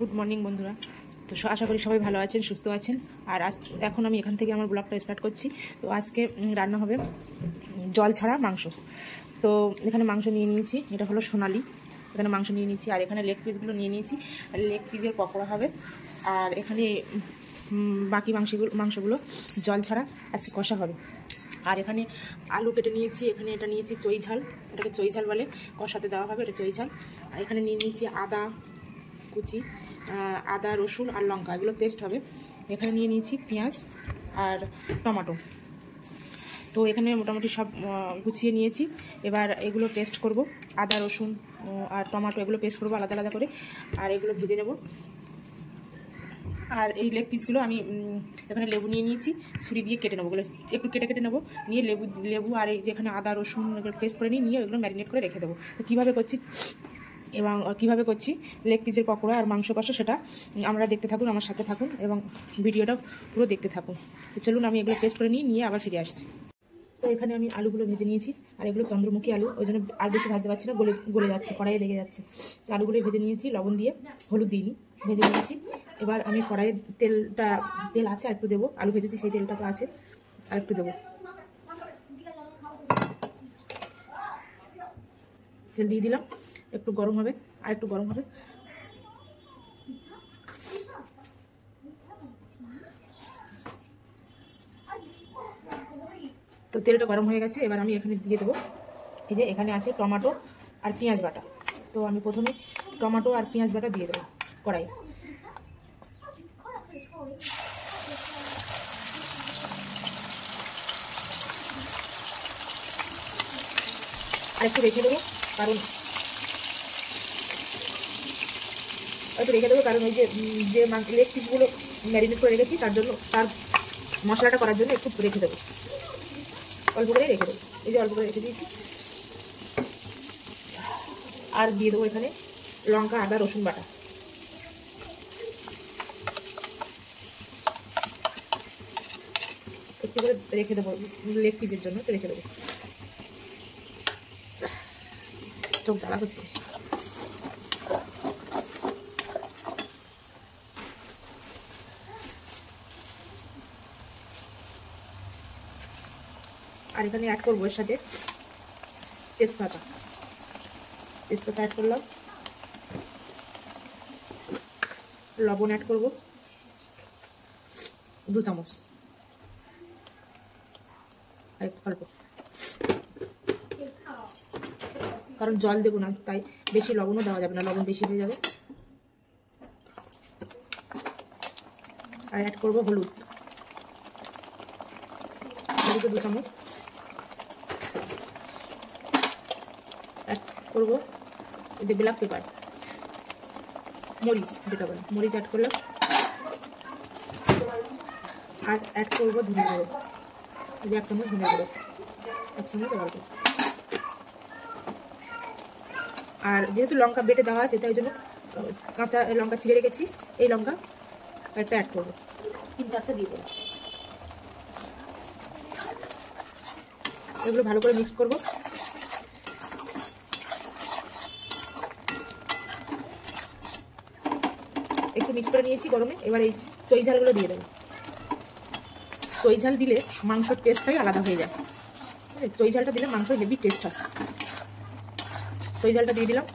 Good morning বন্ধুরা। তো আশা করি সবাই ভালো আছেন, সুস্থ আছেন। আর এখন আমি এখান থেকে আমার ব্লগটা স্টার্ট করছি। তো আজকে রান্না হবে জল ছাড়া মাংস। তো এখানে মাংস নিয়ে নিয়েছি, এটা হলো সোনালি। এখানে মাংস নিয়ে নিয়েছি, আর এখানে লেগ পিসগুলো নিয়ে নিয়েছি। আর লেগ পিসের পকোড়া হবে। আর এখানে বাকি মাংসগুলো জল ছাড়া আজকে কষা হবে। আর এখানে আলু কেটে নিয়েছি, এখানে এটা নিয়েছি চই ঝাল, এটাকে চই ঝাল বলে, কষাতে দেওয়া হবে, এটা চই ঝাল। আর এখানে নিয়ে নিয়েছি আদা কুচি, আদা রসুন আর লঙ্কা, এগুলো পেস্ট হবে। এখানে নিয়ে নিয়েছি পেঁয়াজ আর টমেটো। তো এখানে মোটামুটি সব গুছিয়ে নিয়েছি। এবার এগুলো পেস্ট করব, আদা রসুন আর টমেটো এগুলো পেস্ট করবো আলাদা আলাদা করে, আর এগুলো ভেজে নেব। আর এই লেগ পিসগুলো আমি এখানে লেবু নিয়ে নিয়েছি, ছুরি দিয়ে কেটে নেবো, ওগুলো একটু কেটে কেটে নেবো, নিয়ে লেবু আর এই যেখানে আদা রসুন এগুলো পেস্ট করে নিয়ে ওগুলো ম্যারিনেট করে রেখে দেবো। তো কীভাবে করছি এবং কীভাবে করছি লেগ পিসের পকোড়া আর মাংস কষা, সেটা আমরা দেখতে থাকুন, আমার সাথে থাকুন এবং ভিডিওটা পুরো দেখতে থাকুন। তো চলুন আমি এগুলো পেস্ট করে নিয়ে আবার ফিরে আসছি। তো এখানে আমি আলুগুলো ভেজে নিয়েছি, আর এগুলো চন্দ্রমুখী আলু, ওই জন্য আর বেশি ভাজতে পারছি না, গলে যাচ্ছে, কড়াইয়ে লেগে যাচ্ছে। তো আলুগুলো ভেজে নিয়েছি, লবণ দিয়ে, হলুদ দিইনি, ভেজে নিয়েছি। এবার আমি কড়াইয়ে তেল আছে আর একটু দেবো, আলু ভেজেছি সেই তেলটা তো আছে, আর একটু দেবো। তেল দিয়ে দিলাম, একটু গরম হবে, আর একটু গরম হবে। তো তেলটা গরম হয়ে গেছে, এবার আমি এখানে দিয়ে দেবো, এই যে এখানে আছে টমেটো আর পেঁয়াজ বাটা। তো আমি প্রথমে টমেটো আর পেঁয়াজ বাটা দিয়ে দেবো কড়াই। আর একটু রেখে দেবো, কারণ ওই যে লেগ পিসগুলো ম্যারিনেট করে রেখেছি, তার মশলাটা করার জন্য একটু রেখে দেবো, অল্প করে রেখে দেবো, এই যে অল্প করে রেখে দিয়েছি। আর দিয়ে দেবো এখানে লঙ্কা আদা রসুন বাটা, একটু করে রেখে দেবো লেগ পিসের জন্য, তো রেখে দেবো। চোখ জ্বালা হচ্ছে। আর এখানে অ্যাড করবো এর সাথে তেজপাতা অ্যাড করলাম, লবণ অ্যাড করবো 2 চামচ, অল্প, কারণ জল দেবো না, তাই বেশি লবণও দেওয়া যাবে না, লবণ বেশি হয়ে যাবে। আর অ্যাড করবো হলুদ 2 চামচ, অ্যাড করবো এই যে ব্ল্যাক পেপার, মরিচ যেটা বলে, মরিচ অ্যাড করলাম। আর অ্যাড করবো ধনে গুঁড়ো, এই যে 1 চামচ ধনে গুঁড়ো, 1 চামচ অল্প। আর যেহেতু লঙ্কা বেটে দেওয়া আছে, তাই জন্য কাঁচা লঙ্কা ছিঁড়ে রেখেছি, এই লঙ্কা একটা অ্যাড করবো, 3-4টা দিয়ে দেবো। এগুলো ভালো করে মিক্স করবো। একটু মিক্স করে নিয়েছি গরমে। এবার এই চই ঝালগুলো দিয়ে দেবো। চই ঝাল দিলে মাংসর টেস্টটাই আলাদা হয়ে যায়, চই ঝালটা দিলে মাংসর হেভি টেস্ট হয়। চই ঝালটা দিয়ে দিলাম।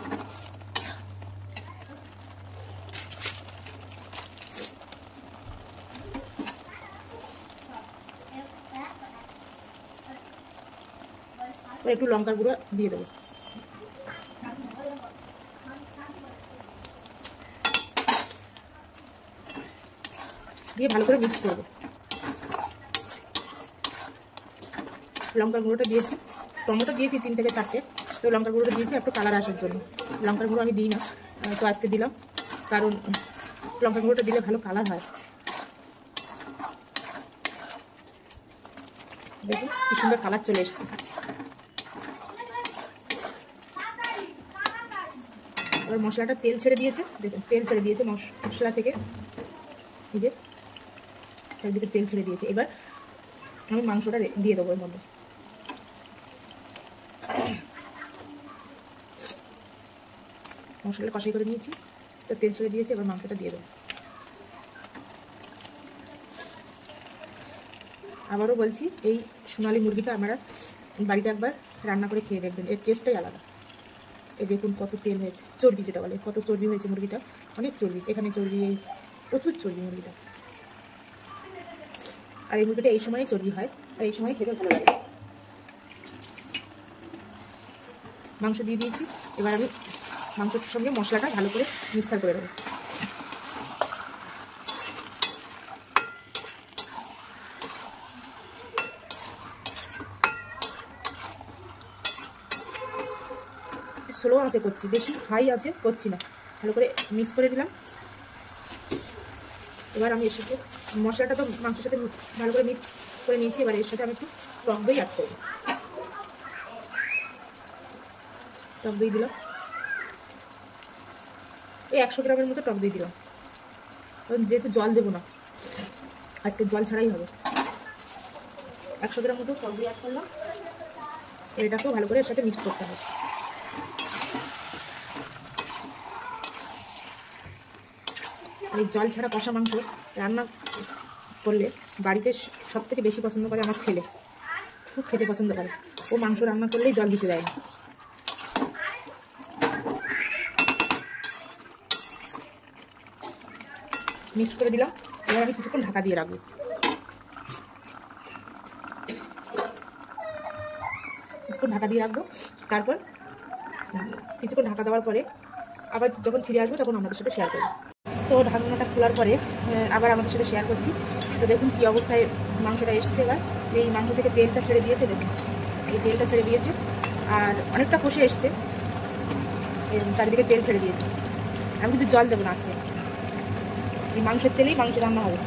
একটু লঙ্কার গুঁড়ো দিয়ে দেবো, দিয়ে ভালো করে মিক্স করবো। লঙ্কার গুঁড়োটা দিয়েছি, টমেটো দিয়েছি 3 থেকে 4টে, তো লঙ্কার গুঁড়োটা দিয়েছি একটু কালার আসার জন্য। লঙ্কার গুঁড়ো আমি দিই না, তো আজকে দিলাম, কারণ লঙ্কার গুঁড়োটা দিলে ভালো কালার হয়। দেখুন কি সুন্দর কালার চলে এসছে। এবার মশলাটা তেল ছেড়ে দিয়েছে, দেখুন তেল ছেড়ে দিয়েছে মশলা থেকে, এই যে চারিদিকে তেল ছেড়ে দিয়েছে। এবার আমি মাংসটা দিয়ে দেবো এর মধ্যে। মশলা কষাই করে নিয়েছি, তো তেল ছেড়ে দিয়েছি, এবার মাংসটা দিয়ে দেবো। আবারও বলছি, এই সোনালী মুরগিটা আমরা বাড়িতে একবার রান্না করে খেয়ে দেখবেন, এর টেস্টটাই আলাদা। এই দেখুন কত তেল হয়েছে, চর্বি যেটা বলে, কত চর্বি হয়েছে মুরগিটা, অনেক চর্বি, এখানে চর্বি, এই প্রচুর চর্বি মুরগিটা। আর এই মুরগিটা এই সময় চর্বি হয়, আর এই সময় খেতে ভালো লাগে। মাংস দিয়ে দিয়েছি, এবার আমি মাংসের সঙ্গে মশলাটা ভালো করে মিক্সার করে দেবো। স্লো আছে করছি, বেশি হাই আছে করছি না, ভালো করে মিক্স করে দিলাম। এবার আমি এর সাথে মশলাটা তো মাংসের সাথে ভালো করে মিক্স করে নিয়েছি, এবার এর সাথে আমি একটু টক দই অ্যাড করব। টক দই দিলাম, এই 100 গ্রামের মতো টক দই দিলাম, যেহেতু জল দেবো না আজকে, জল ছাড়াই হবে। 100 গ্রাম মতো টক দই অ্যাড করলাম, এটাকেও ভালো করে এর সাথে মিক্স করতে হবে। আর এই জল ছাড়া কষা মাংস রান্না করলে বাড়িতে সবথেকে বেশি পছন্দ করে আমার ছেলে, খুব খেতে পছন্দ করে। ও মাংস রান্না করলেই জল দিতে দেয় না। মিক্স করে দিলাম, এবার আমি কিছুক্ষণ ঢাকা দিয়ে রাখবো। কিছুক্ষণ ঢাকা দিয়ে রাখবো, তারপর কিছুক্ষণ ঢাকা দেওয়ার পরে আবার যখন ফিরে আসবো তখন আমাদের সাথে শেয়ার করবো। তো ঢাকনাটা খোলার পরে আবার আমাদের সাথে শেয়ার করছি। তো দেখুন কী অবস্থায় মাংসটা এসছে। এবার এই মাংস থেকে তেলটা ছেড়ে দিয়েছে, দেখুন এই তেলটা ছেড়ে দিয়েছে, আর অনেকটা কষে এসছে, চারিদিকে তেল ছেড়ে দিয়েছে। আমি কিন্তু জল দেবো না আজকে, এই মাংসের তেলেই মাংস রান্না হবে।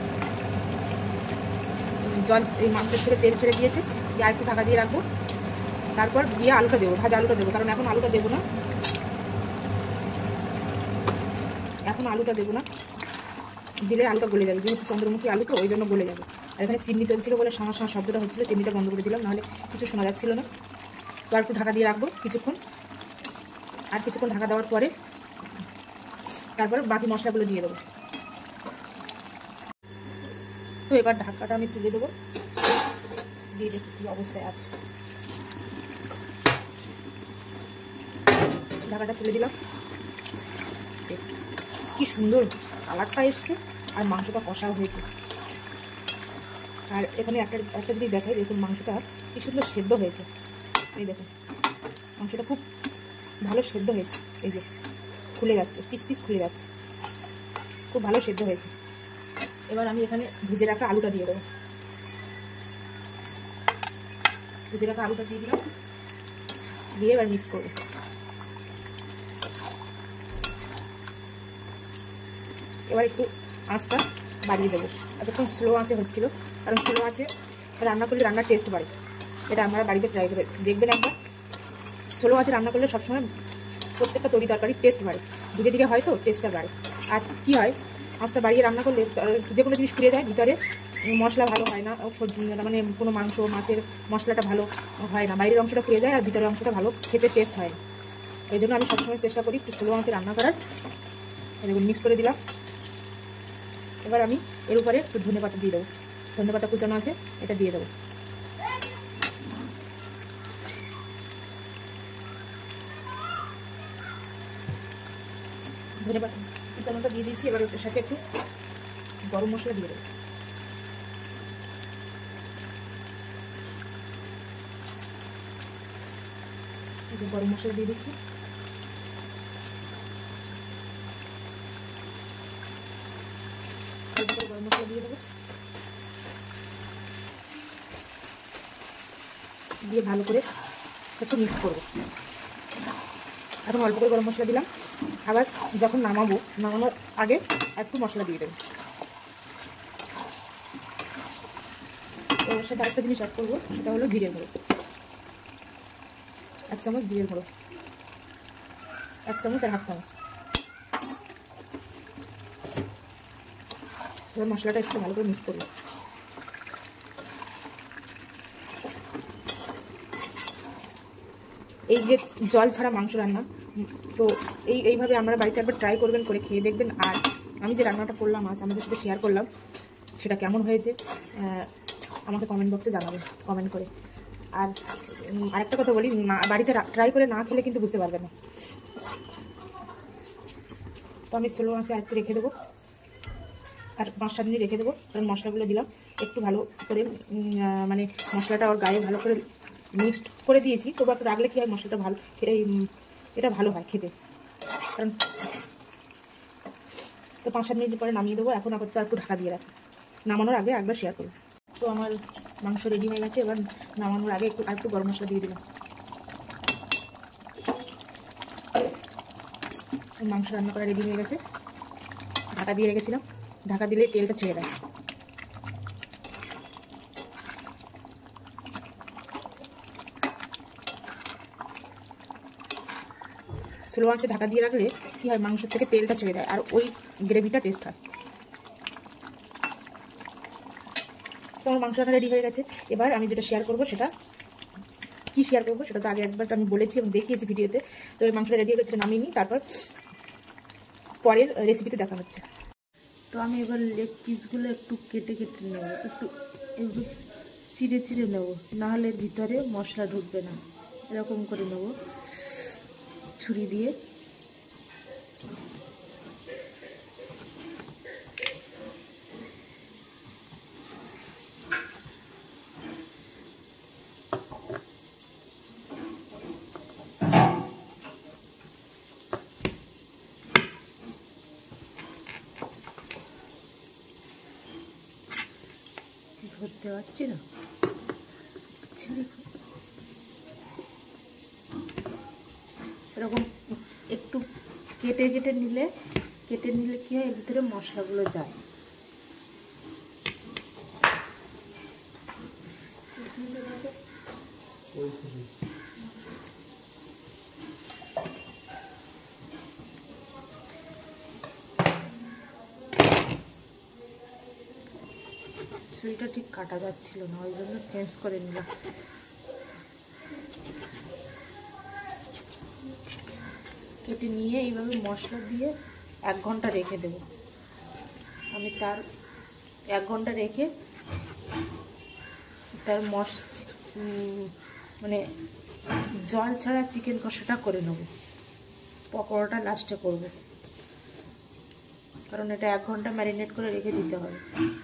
জল এই মাংসের থেকে তেল ছেড়ে দিয়েছে, দিয়ে আর একটু ঢাকা দিয়ে রাখবো। তারপর দিয়ে আলুটা দেবো, ভাজা আলুটা দেবো, কারণ এখন আলুটা দেবো না, এখন আলুটা দেবো না, দিলে আলুটা গলে যাবে, যেহেতু চন্দ্রমুখী আলু তো ওই জন্য গলে যাবে। আর এখানে চিমনি চলছিল বলে শাঁস শাঁস শব্দটা হচ্ছিলো, চিমনিটা বন্ধ করে দিলাম, নাহলে কিছু শোনা যাচ্ছিল না। তো আর একটু ঢাকা দিয়ে রাখবো কিছুক্ষণ, আর কিছুক্ষণ ঢাকা দেওয়ার পরে তারপর বাকি মশলাগুলো দিয়ে দেবো। তো এবার ঢাকাটা আমি তুলে দেবো, দিয়ে দেখি কী অবস্থায় আছে। ঢাকাটা তুলে দিলাম, কি সুন্দর কালারটা এসছে, আর মাংসটা কষাও হয়েছে। আর এখানে একটা দিক দেখাই, দেখুন মাংসটা কি সুন্দর সেদ্ধ হয়েছে। এই দেখুন মাংসটা খুব ভালো সেদ্ধ হয়েছে, এই যে খুলে যাচ্ছে, পিস পিস খুলে যাচ্ছে, খুব ভালো সেদ্ধ হয়েছে। এবার আমি এখানে ভেজে রাখা আলুটা দিয়ে দেবো। ভেজে রাখা আলুটা দিয়ে দিলাম, দিয়ে এবার মিক্স করবো। এবার একটু আঁচটা বাড়িয়ে দেবো, এতক্ষণ স্লো আঁচে হচ্ছিলো, কারণ স্লো আঁচে রান্না করলে রান্নার টেস্ট বাড়ে। এটা আমরা বাড়িতে ট্রাই করে দেখবেন একবার, স্লো আঁচে রান্না করলে সবসময় প্রত্যেকটা তরি তরকারির টেস্ট বাড়ে, ধীরে ধীরে হয়তো টেস্টটা বাড়ে। আর কী হয়, আঁচটা বাড়িয়ে রান্না করলে যে কোনো জিনিস ফিরে যায়, ভিতরে মশলা ভালো হয় না, মানে কোনো মাংস মাছের মশলাটা ভালো হয় না, বাইরের অংশটা ফিরে যায় আর ভিতরের অংশটা ভালো খেতে টেস্ট হয় না। ওই জন্য আমি সবসময় চেষ্টা করি একটু স্লো আঁচে রান্না করার। এরকম মিক্স করে দিলাম। এবার আমি এর উপরে একটু ধনেপাতা দিয়ে দেবো, ধনেপাতা কুচানো আছে, এটা দিয়ে দেবো। ধনেপাতা কুচানোটা দিয়ে দিয়েছি, এবার ওটার সাথে একটু গরম মশলা দিয়ে দেবো। গরম মশলা দিয়ে দিচ্ছি, গরম মশলা দিয়ে দেবো, দিয়ে ভালো করে একটু মিক্স করবো। এখন অল্প করে গরম মশলা দিলাম, আবার যখন নামানোর আগে একটু মশলা দিয়ে দেবো। তো ওর সাথে আরেকটা জিনিস অ্যাড করবো, সেটা হলো জিরের গুঁড়ো, 1 চামচ জিরের গুঁড়ো, 1 চামচ আর 1/2 চামচ। এবার মশলাটা একটু ভালো করে মিক্স করবো। এই যে জল ছাড়া মাংস রান্না, তো এইভাবে আমরা বাড়িতে একবার ট্রাই করবেন, করে খেয়ে দেখবেন। আর আমি যে রান্নাটা করলাম আজ আমাদের সাথে শেয়ার করলাম, সেটা কেমন হয়েছে আমাকে কমেন্ট বক্সে জানাবেন কমেন্ট করে। আর আরেকটা কথা বলি, বাড়িতে ট্রাই করে না খেলে কিন্তু বুঝতে পারবেন না। তো আমি স্লো আঁচে আরেকটু রেখে দেবো, আর 5-7 মিনিট রেখে দেবো। কারণ মশলাগুলো দিলাম একটু ভালো করে, মানে মশলাটা ওর গায়ে ভালো করে মিক্সড করে দিয়েছি। তবু একটু রাখলে কী হয়, মশলাটা ভালো এটা ভালো হয় খেতে। কারণ তো 5-7 মিনিট পরে নামিয়ে দেবো। এখন আপাতত একটু ঢাকা দিয়ে রাখি, নামানোর আগে একবার শেয়ার করবো। তো আমার মাংস রেডি হয়ে গেছে। এবার নামানোর আগে একটু গরম মশলা দিয়ে দিলাম। মাংস রান্না করা রেডি হয়ে গেছে। ঢাকা দিয়ে রেখেছিলাম, ঢাকা দিলে তেলটা ছেড়ে দেয়। স্লো আঁচে ঢাকা দিয়ে রাখলে কী হয়, মাংসের থেকে তেলটা ছেড়ে দেয় আর ওই গ্রেভিটা টেস্ট হয়। তো আমার মাংসটা রেডি হয়ে গেছে। এবার আমি যেটা শেয়ার করবো, সেটা কি শেয়ার করবো সেটা তো আগে একবার আমি বলেছি এবং দেখিয়েছি ভিডিওতে। তো ওই মাংসটা রেডি হয়ে গেছে, নামিয়ে নিই, তারপর পরের রেসিপিতে দেখা হচ্ছে। তো আমি এবার লেগ পিসগুলো একটু কেটে কেটে নেব, একটু চিড়ে চিড়ে নেব, নাহলে ভিতরে মশলা ঢুকবে না। এরকম করে নেব ছুরি দিয়ে। ধরতে পারছি না, এরকম একটু কেটে কেটে নিলে কি হয়, এর ভিতরে মশলাগুলো যায়। ছুরিটা ঠিক কাটা যাচ্ছিল না, ওই জন্য চেঞ্জ করে নিলাম। কেটে নিয়ে এইভাবে মশলা দিয়ে 1 ঘন্টা রেখে দেব। আমি তার 1 ঘন্টা রেখে তার মানে জল ছাড়া চিকেন কষাটা করে নেব। পকোড়াটা লাস্টে করব, কারণ এটা 1 ঘন্টা ম্যারিনেট করে রেখে দিতে হবে।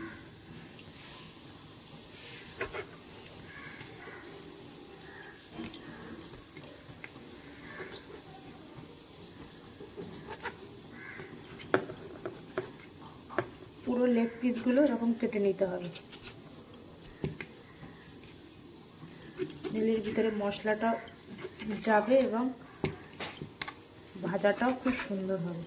পুরো লেগ পিসগুলো এরকম কেটে নিতে হবে, এর ভিতরে মশলাটা যাবে এবং ভাজাটাও খুব সুন্দর হবে।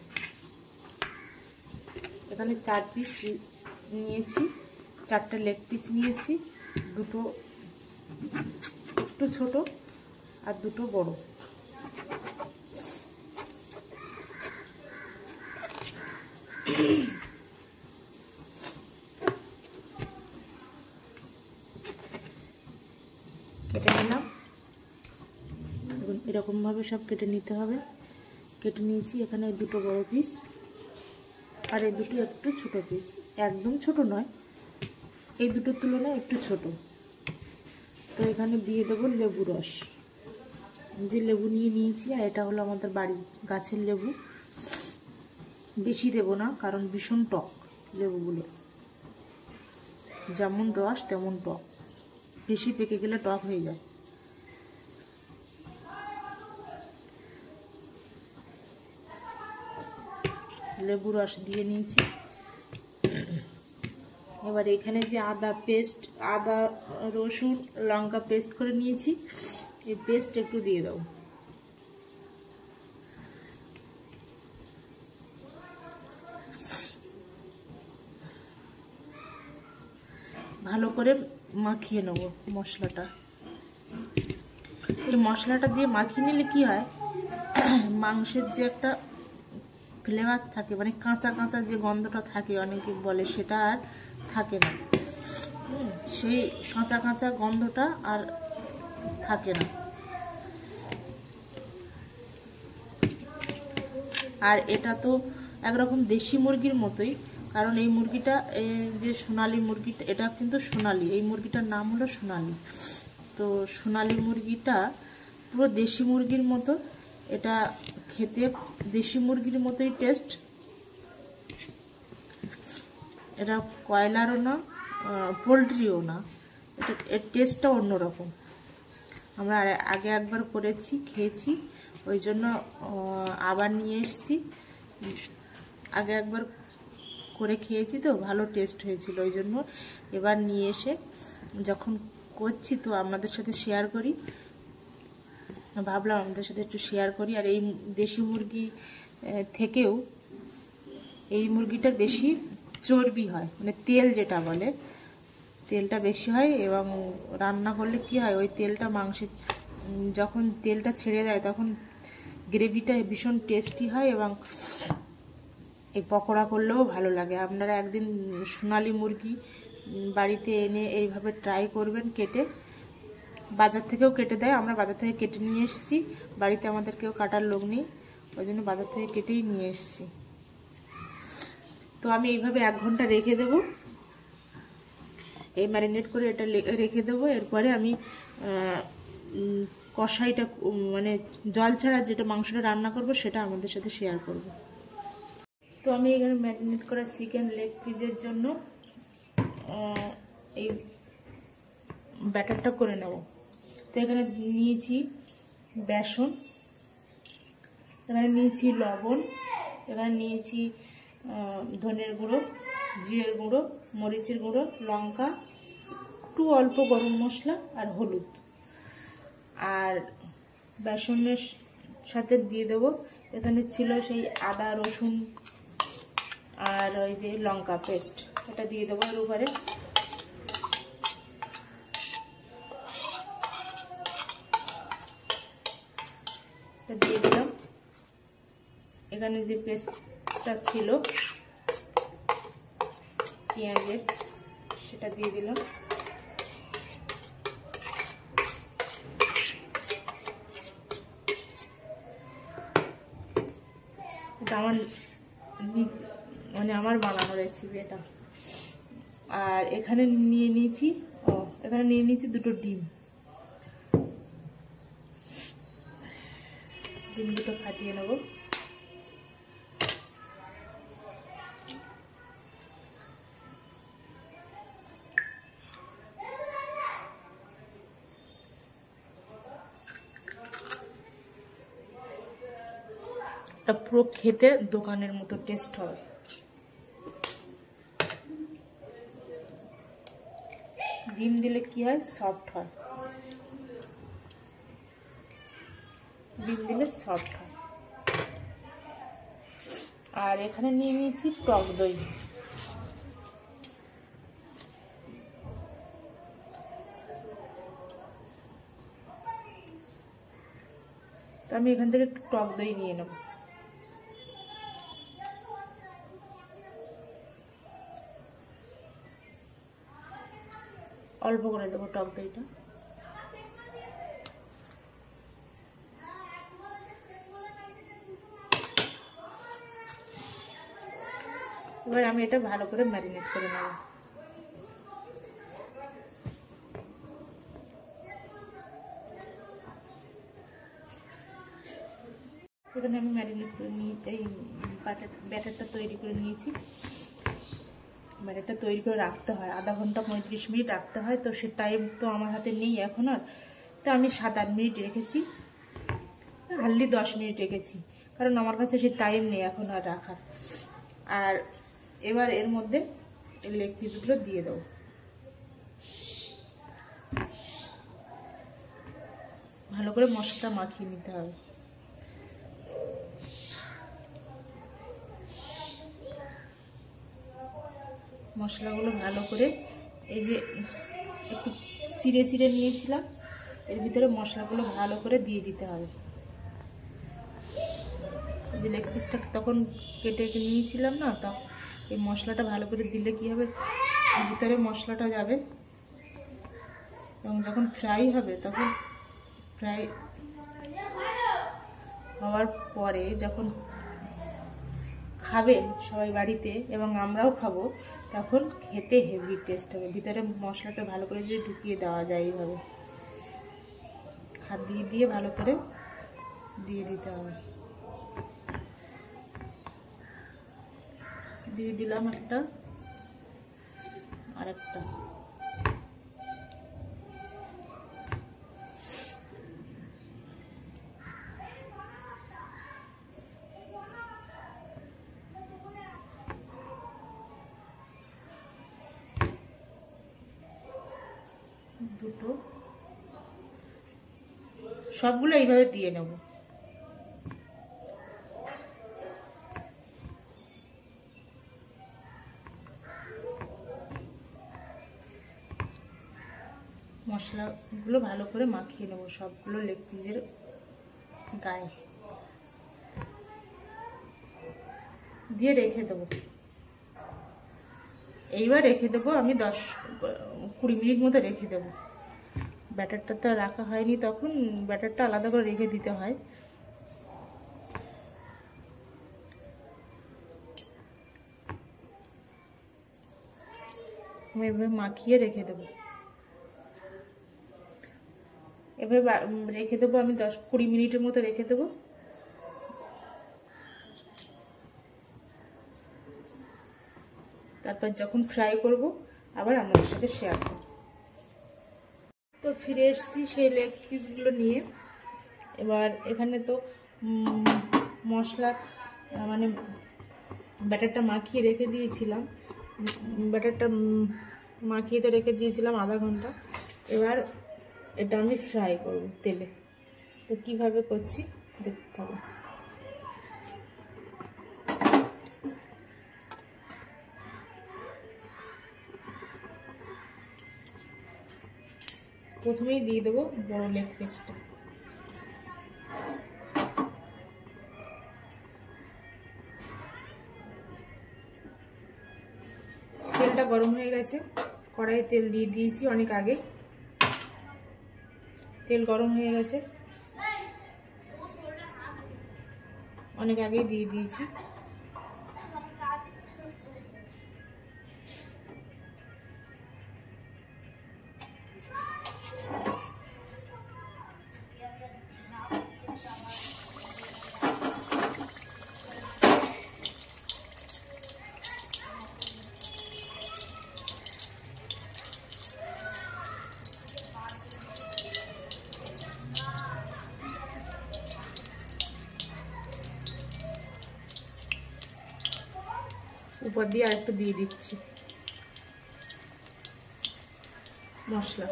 এখানে 4 পিস নিয়েছি, 4টা লেগ পিস নিয়েছি, 2টো একটু ছোট আর 2টো বড়। কেটে নিলাম, এরকমভাবে সব কেটে নিতে হবে। কেটে নিয়েছি। এখানে 2টো বড় পিস আর এই 2টো একটু ছোট পিস, একদম ছোট নয়, এই 2টোর তুলনায় একটু ছোট। তো এখানে দিয়ে দেবো লেবু রস, যে লেবু নিয়েছি, আর এটা হলো আমাদের বাড়ির গাছের লেবু। বেশি দেবো না, কারণ ভীষণ টক লেবুগুলো, যেমন রস তেমন টক, বেশি পেকে গেলে টক হয়ে যায়। লেবু রস দিয়ে নিয়েছি। এবার এখানে যে আদা রসুন লঙ্কা পেস্ট করে নিয়েছি, এই পেস্ট একটু দিয়ে দাও। ভালো করে মাখিয়ে নেব মশলাটা। এই মশলাটা দিয়ে মাখিয়ে নিলে কি হয়, মাংসের যে একটা ফ্লেভার থাকে, মানে কাঁচা কাঁচা যে গন্ধটা থাকে অনেকে বলে, সেটা আর থাকে না। সেই কাঁচা কাঁচা গন্ধটা আর থাকে না। আর এটা তো একরকম দেশি মুরগির মতোই, কারণ এই মুরগিটা যে সোনালি মুরগিটা, এটা কিন্তু সোনালি, এই মুরগিটার নাম হলো সোনালি। তো সোনালি মুরগিটা পুরো দেশি মুরগির মতো, এটা খেতে দেশি মুরগির মতোই টেস্ট। এটা কয়লারও না, পোলট্রিও না, এটা এর টেস্টটা অন্যরকম। আমরা আগে একবার করেছি, খেয়েছি, ওই জন্য আবার নিয়ে এসেছি। আগে একবার করে খেয়েছি তো ভালো টেস্ট হয়েছিল, ওই জন্য এবার নিয়ে এসে যখন করছি তো আপনাদের সাথে শেয়ার করি, ভাবলাম আপনাদের সাথে একটু শেয়ার করি। আর এই দেশি মুরগি থেকেও এই মুরগিটার বেশি চর্বি হয়, মানে তেল যেটা বলে, তেলটা বেশি হয়। এবং রান্না করলে কি হয়, ওই তেলটা মাংসে যখন তেলটা ছেড়ে দেয় তখন গ্রেভিটা ভীষণ টেস্টি হয়, এবং এই পকোড়া করলেও ভালো লাগে। আপনারা একদিন সোনালি মুরগি বাড়িতে এনে এইভাবে ট্রাই করবেন, কেটে, বাজার থেকেও কেটে দেয়, আমরা বাজার থেকে কেটে নিয়ে এসেছি, বাড়িতে আমাদের কেউ কাটার লোক নেই, ওই জন্য বাজার থেকে কেটেই নিয়ে এসেছি। তো আমি এইভাবে 1 ঘন্টা রেখে দেবো, এই ম্যারিনেট করে এটা রেখে দেবো। এরপরে আমি কষাইটা, মানে জল ছাড়া যেটা মাংসটা রান্না করব সেটা আমাদের সাথে শেয়ার করব। তো আমি এখানে ম্যারিনেট করা চিকেন লেগ পিসের জন্য এই ব্যাটারটা করে নেব। তো এখানে নিয়েছি বেসন, এখানে নিয়েছি লবণ, এখানে নিয়েছি ধনের গুঁড়ো, জিরের গুঁড়ো, মরিচের গুঁড়ো, লঙ্কা, একটু অল্প গরম মশলা আর হলুদ। আর বেসনের সাথে দিয়ে দেবো, এখানে ছিল সেই আদা রসুন আর ওই যে লঙ্কা পেস্ট, এটা দিয়ে দেবো এর উপরে। দিয়ে দিলাম, এখানে যে পেস্টটা ছিল পেঁয়াজের, সেটা দিয়ে দিলাম। এটা আমার বানানো রেসিপি এটা। আর এখানে নিয়ে নিয়েছি, এখানে নিয়ে নিয়েছি 2টো ডিম, ডিম দুটো ফাটিয়ে নেব। পুরো খেতে দোকানের মতো টেস্ট হবে। ডিম দিলে কি হয়, সফট হয়, ডিম দিলে সফট হয়। আর এখানে নিয়ে নিয়েছি টক দই, তো আমি এখান থেকে টক দই নিয়ে নেব। অল্প করে দেবো টক দইটা। এবার আমি এটা ভালো করে ম্যারিনেট করে নেব। এখানে আমি ম্যারিনেট করে নিয়ে এই ব্যাটারটা তৈরি করে নিয়েছি। ব্যাটারটা তৈরি করে রাখতে হয় আধা ঘন্টা 35 মিনিট রাখতে হয়। তো সে টাইম তো আমার হাতে নেই এখন আর, তো আমি 7-8 মিনিট রেখেছি, হার্ডলি 10 মিনিট রেখেছি, কারণ আমার কাছে সে টাইম নেই এখন আর রাখার। আর এবার এর মধ্যে এই লেগ পিসগুলো দিয়ে দেবো। ভালো করে মশলাটা মাখিয়ে নিতে হবে। মশলাগুলো ভালো করে, এই যে একটু চিড়ে চিড়ে নিয়েছিলাম, এর ভিতরে মশলাগুলো ভালো করে দিয়ে দিতে হবে। এই যে লেগ পিসটা তখন কেটে নিয়েছিলাম না, তো এই মশলাটা ভালো করে দিলে কি হবে, ভিতরে মশলাটা যাবে, এবং যখন ফ্রাই হবে, তখন ফ্রাই হওয়ার পরে যখন খাবেন সবাই বাড়িতে এবং আমরাও খাবো, তখন খেতে হেভি টেস্ট হবে। ভিতরে মশলাটা ভালো করে যদি ঢুকিয়ে দেওয়া যায় এইভাবে হাত দিয়ে দিয়ে ভালো করে দিয়ে দিতে হবে। দিয়ে দিলাম একটা, আরেকটা। দুটো, সবগুলো এইভাবে দিয়ে নেব। মশলাগুলো ভালো করে মাখিয়ে নেব সবগুলো লেগ পিসের গায়ে দিয়ে রেখে দেবো। এইবার রেখে দেবো আমি 10-20 মিনিট মতো রেখে দেবো। ব্যাটারটা তো রাখা হয়নি, তখন ব্যাটারটা আলাদা করে রেখে দিতে হয়। আমি এভাবে মাখিয়ে রেখে দেবো। এভাবে রেখে দেবো আমি 10-20 মিনিটের মতো রেখে দেবো। তারপর যখন ফ্রাই করব আবার আপনাদের সাথে শেয়ার করব। তো ফিরে এসেছি সেই লেগ পিসগুলো নিয়ে। এবার এখানে তো মশলা মানে ব্যাটারটা মাখিয়ে রেখে দিয়েছিলাম, ব্যাটারটা মাখিয়ে তো রেখে দিয়েছিলাম আধা ঘন্টা। এবার এটা আমি ফ্রাই করব তেলে। তো কিভাবে করছি দেখতে থাকো। প্রথমেই দিয়ে দেবো বড় লেগ পিসটা। তেলটা গরম হয়ে গেছে, কড়াইয়ে তেল দিয়ে দিয়েছি অনেক আগে। তেল গরম হয়ে গেছে, অনেক আগেই দিয়ে দিয়েছি। উপর দিয়ে আরেকটু দিয়ে দিচ্ছি মশলা।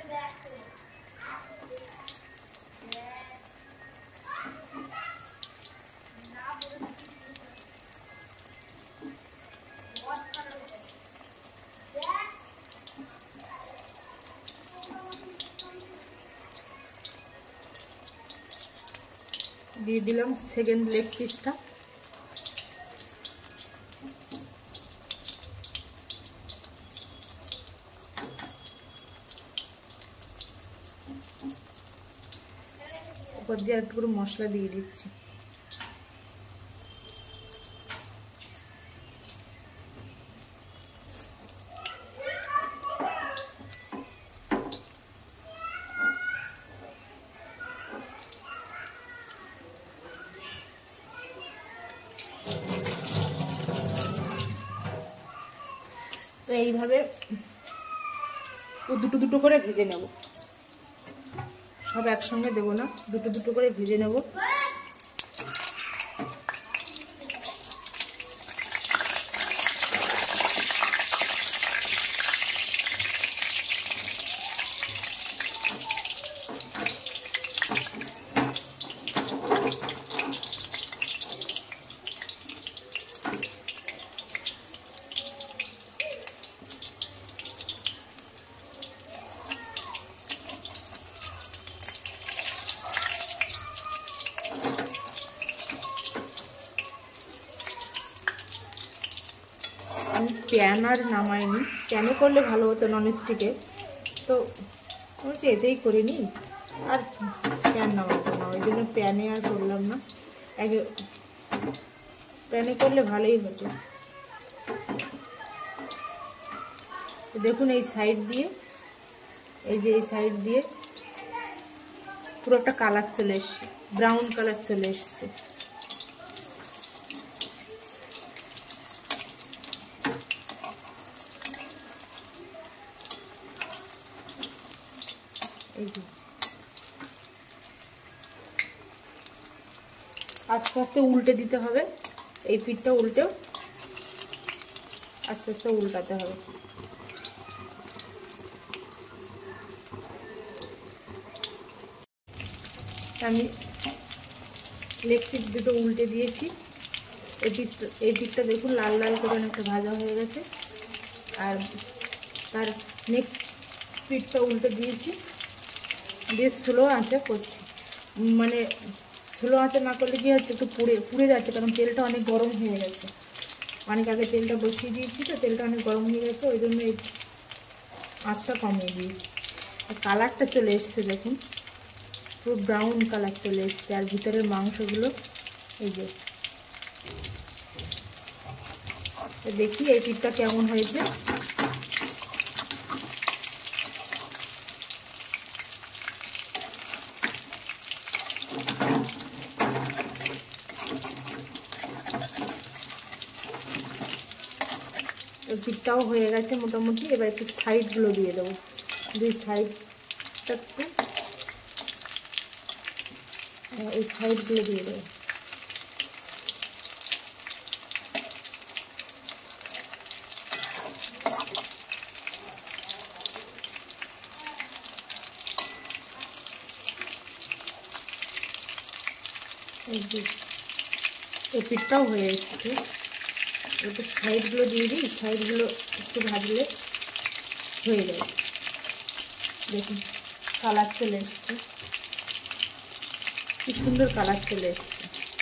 দিয়ে দিলাম সেকেন্ড লেগ পিসটা। উপর দিয়ে একটু করে মশলা দিয়ে দিচ্ছি। তো এইভাবে দুটো দুটো করে ভেজে নেব, সব একসঙ্গে দেবো না, দুটো দুটো করে ভেজে নেব। আমি প্যান আর নামাইনি, প্যানে করলে ভালো হতো ননস্টিকে, তো বলছি এতেই করে নিই, আর প্যান নামাবো না, ওই জন্য প্যানে আর করলাম না। আগে প্যানে করলে ভালোই হতো। দেখুন এই সাইড দিয়ে, এই যে এই সাইড দিয়ে পুরো একটা কালার চলে এসছে, ব্রাউন কালার চলে এসছে। এই যে আস্তে আস্তে উল্টে দিতে হবে, এই পিঠটা উল্টেও আস্তে আস্তে উল্টাতে হবে। আমি লেগ পিস দুটো উল্টে দিয়েছি। এই পিঠটা দেখুন লাল লাল করে অনেকটা ভাজা হয়ে গেছে। আর তার নেক্সট পিঠটা উল্টে দিয়েছি, দিয়ে স্লো আঁচে করছি। মানে স্লো আঁচে না করলে কি হচ্ছে, একটু পুড়ে যাচ্ছে, কারণ তেলটা অনেক গরম হয়ে গেছে। অনেক আগে তেলটা বসিয়ে দিয়েছি তো তেলটা অনেক গরম হয়ে গেছে, ওই জন্য এই আঁচটা কমিয়ে দিয়েছি। কালারটা চলে এসছে দেখুন, পুরো ব্রাউন কালার চলে এসছে। আর ভিতরের মাংসগুলো এই যে, দেখি এই পিঠটা কেমন হয়েছে। পিঠটাও হয়ে গেছে মোটামুটি। এবার একটু সাইডগুলো দিয়ে দেবো, দুই সাইডটা একটু, এই সাইডগুলো দিয়ে দেবো। এই পিঠটাও হয়ে এসছে। একটু সাইডগুলো দিয়ে দিই, সাইডগুলো একটু ভাজলে হয়ে যাবে। দেখুন কালার চলে এসছে, কি সুন্দর কালার চলে এসছে।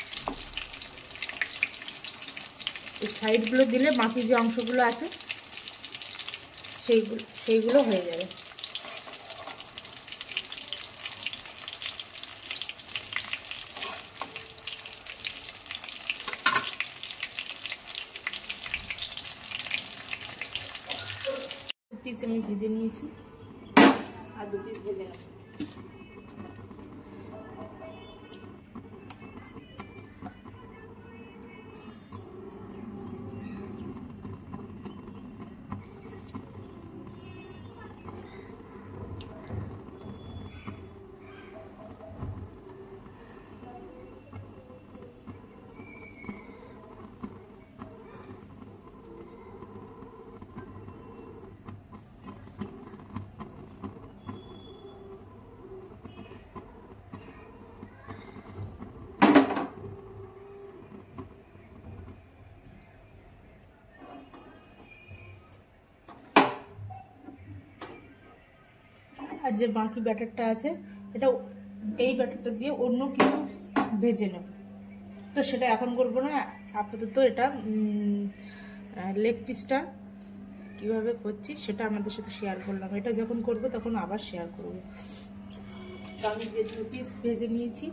এই সাইডগুলো দিলে বাকি যে অংশগুলো আছে সেইগুলো হয়ে যাবে। পিস আমি ভেজে নিয়েছি, আর 2 পিস ভেজে নেব। আর যে বাকি ব্যাটারটা আছে, এটা এই ব্যাটারটা দিয়ে অন্য কিছু ভেজে নেব, তো সেটা এখন করবো না। আপাতত এটা লেগ পিসটা কীভাবে করছি সেটা আমাদের সাথে শেয়ার করলাম। এটা যখন করব তখন আবার শেয়ার করব। তো আমি যে 2 পিস ভেজে নিয়েছি,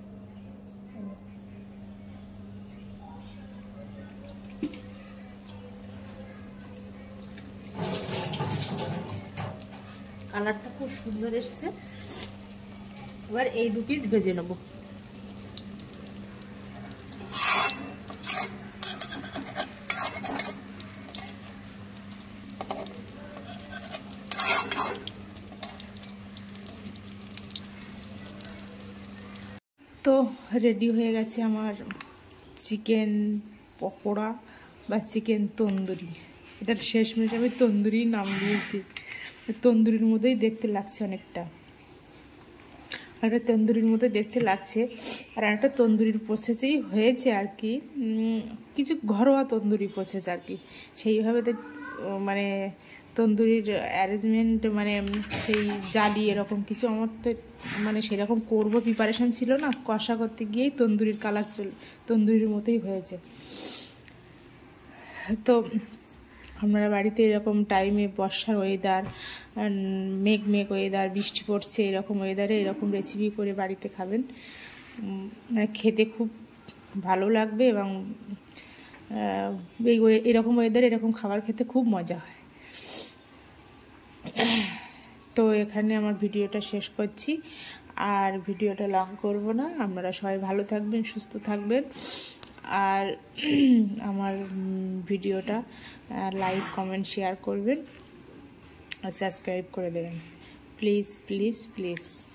কালারটা খুব সুন্দর এসছে। এবার এই 2 পিস ভেজে নেব। তো রেডি হয়ে গেছে আমার চিকেন পকোড়া বা চিকেন তন্দুরি। এটার শেষমেশ আমি তন্দুরি নাম দিয়েছি। তন্দুরির মতোই দেখতে লাগছে অনেকটা, একটা তন্দুরির মতো দেখতে লাগছে। আর একটা তন্দুরির প্রসেসেই হয়েছে আর কি, কিছু ঘরোয়া তন্দুরি প্রসেস আর কি। সেইভাবে তো মানে তন্দুরির অ্যারেঞ্জমেন্ট মানে সেই জালি এরকম কিছু আমার তো মানে সেরকম করবো প্রিপারেশান ছিল না। কষা করতে গিয়েই তন্দুরির কালার তন্দুরির মতোই হয়েছে। তো আপনারা বাড়িতে এরকম টাইমে বর্ষার ওয়েদার, মেঘ ওয়েদার, বৃষ্টি পড়ছে, এরকম ওয়েদারে এরকম রেসিপি করে বাড়িতে খাবেন, খেতে খুব ভালো লাগবে এবং এরকম ওয়েদার এরকম খাবার খেতে খুব মজা হয়। তো এখানে আমার ভিডিওটা শেষ করছি, আর ভিডিওটা লং করব না। আপনারা সবাই ভালো থাকবেন, সুস্থ থাকবেন, আর আমার ভিডিওটা লাইক কমেন্ট শেয়ার করবেন আর সাবস্ক্রাইব করে দেবেন, প্লিজ প্লিজ প্লিজ।